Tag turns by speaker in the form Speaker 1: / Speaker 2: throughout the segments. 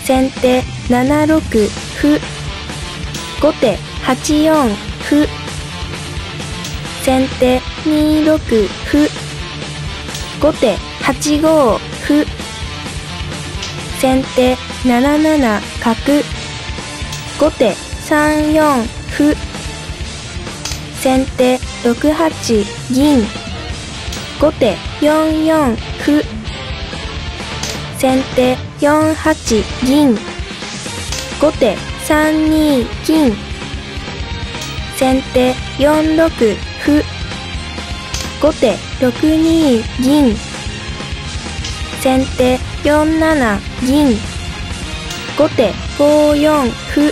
Speaker 1: 先手7六歩。後手8四歩。先手2六歩。後手8五歩。先手7七角。後手3四歩。先手6八銀。後手4四歩。先手4八銀。後手3二金。先手4六歩。後手6二銀。先手4七銀。後手5四歩。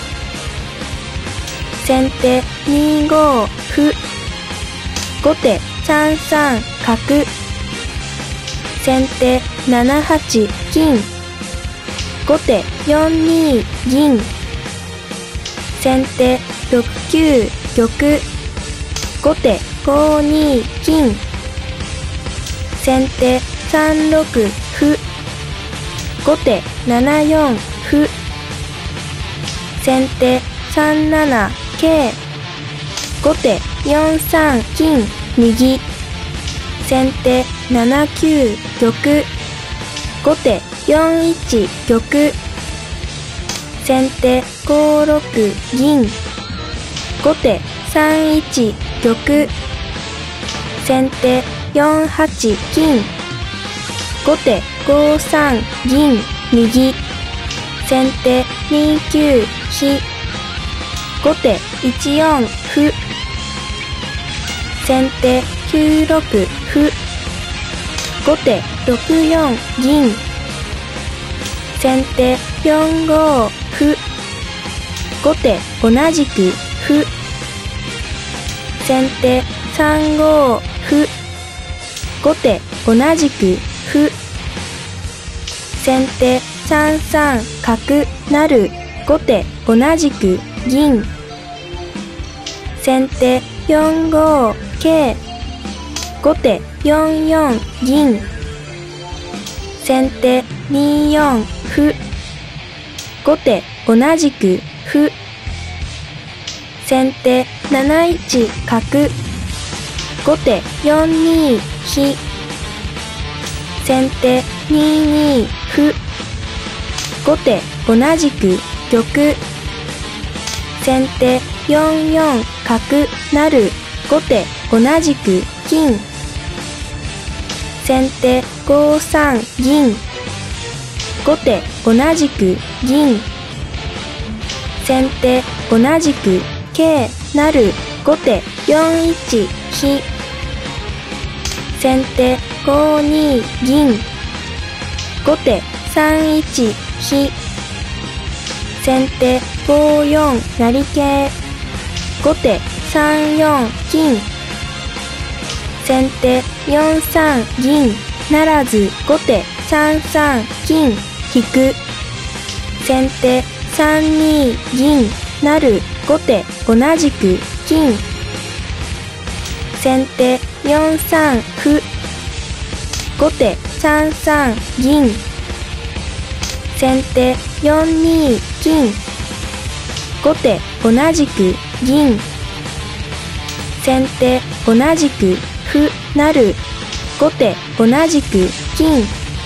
Speaker 1: 先手2五歩。後手3三角。先手7八金。後手4二銀。先手6九玉。後手5二金。先手3六歩。後手7四歩。先手3七桂。後手4三金右。先手7九玉。後手4一玉。先手5六銀。後手3一玉。先手4八金。後手5三銀右。先手2九飛。後手1四歩。先手9六歩。後手6四銀。先手4五歩。後手同じく歩。先手3五歩。後手同じく歩。先手3三角成。後手同じく銀。先手4五桂。後手4四銀。先手2四歩。後手同じく歩。先手7一角。後手4二飛。先手2二歩。後手同じく玉。先手4四角成。後手同じく金。先手5三銀。後手同じく銀。先手同じく桂成。後手4一飛。先手5二銀。後手3一飛。先手5四成桂。後手3四金。先手4三銀ならず。後手3三金引く。先手3二銀成。後手同じく金。先手4三歩。後手3三銀。先手4二金。後手同じく銀。先手同じく歩成。後手同じく金。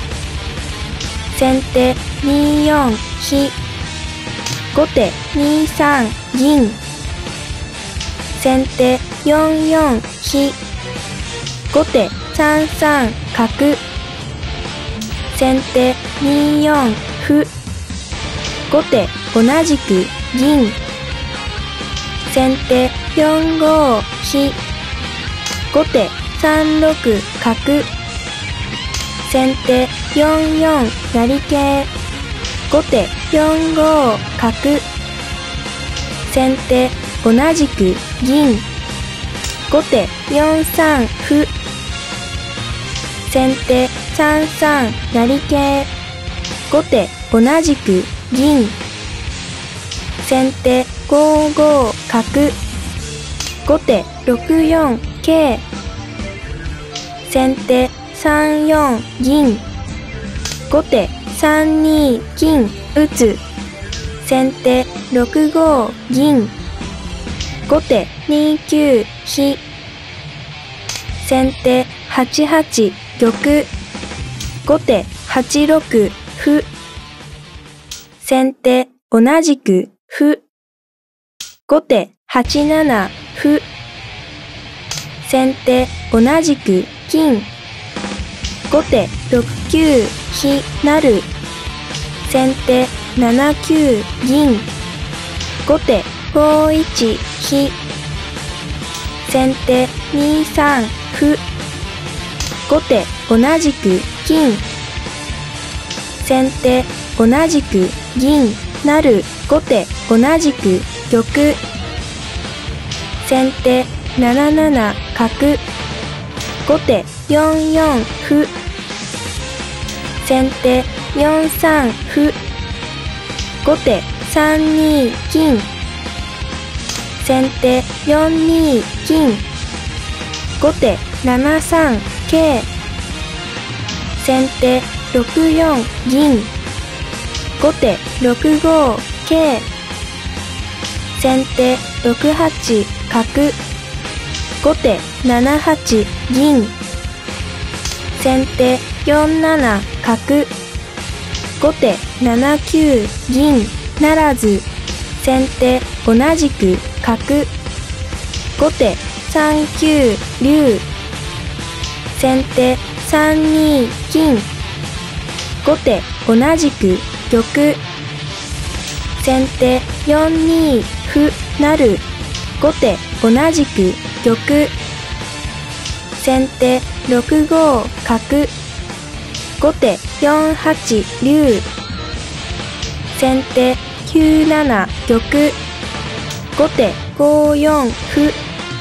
Speaker 1: 先手2四飛。後手2三銀。先手4四飛。後手3三角。先手2四歩。後手同じく銀。先手4五飛。後手3六角。先手4四成桂。後手4五角。先手同じく銀。後手4三歩。先手3三成桂。後手同じく銀。先手5五角。後手6四桂。先手3四銀。後手3二金。 打つ。先手6五銀。後手2九飛。先手8八玉。後手8六歩。先手同じく歩。後手8七歩。先手同じく金。後手6九飛成。先手7九銀。後手5一飛。先手2三歩。後手同じく金。先手同じく銀成。後手同じく玉。先手7七角。後手4四歩。先手4三歩。後手3二金。先手4二金。後手7三桂。先手6四銀。後手6五桂。先手6八角。後手7八銀。先手4七角。後手7九銀ならず。先手同じく角。後手3九竜。先手3二金。後手同じく玉。先手4二歩成。後手同じく玉。先手6五角。後手4八竜。先手9七玉。後手5四歩。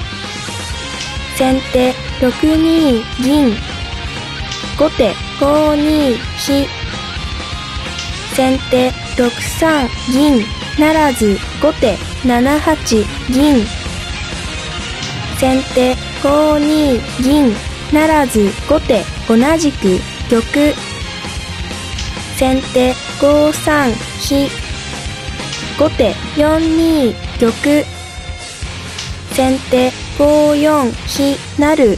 Speaker 1: 先手6二銀。後手5二飛。先手6三銀ならず。後手7八銀。先手5二銀ならず。後手同じく玉。先手5三飛。後手4二玉。先手5四飛成。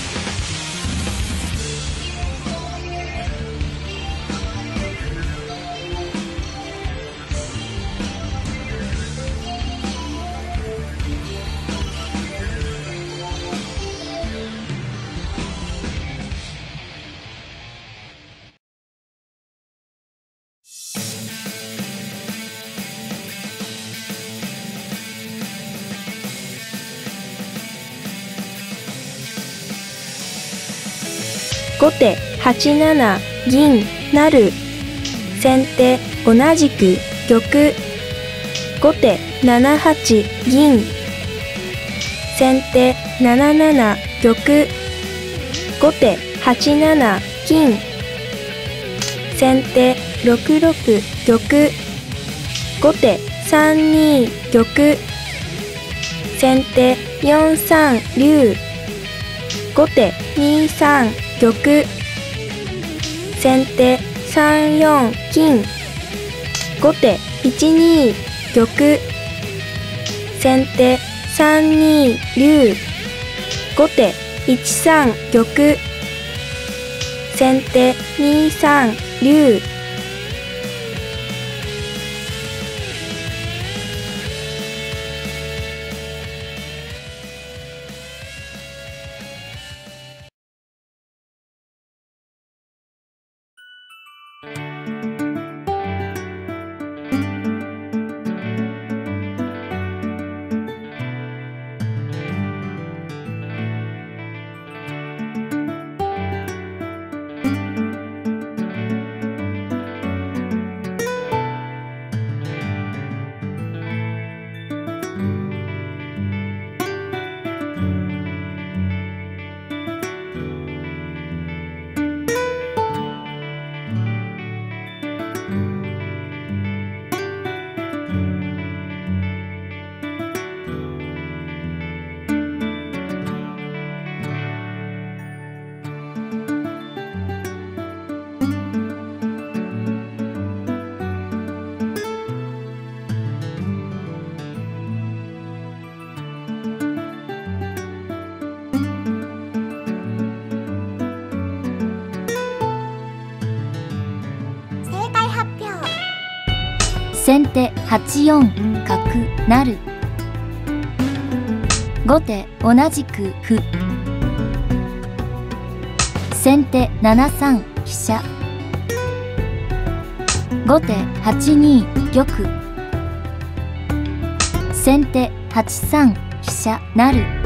Speaker 1: 後手8七銀成。先手同じく玉。後手7八銀。先手7七玉。後手8七金。先手6六玉。後手3二玉。先手4三竜。後手2三玉。先手3四金。後手1二玉。先手3二竜。後手1三玉。先手2三竜。
Speaker 2: 先手8四角成。後手同じく歩。先手7三飛車。後手8二玉。先手8三飛車成。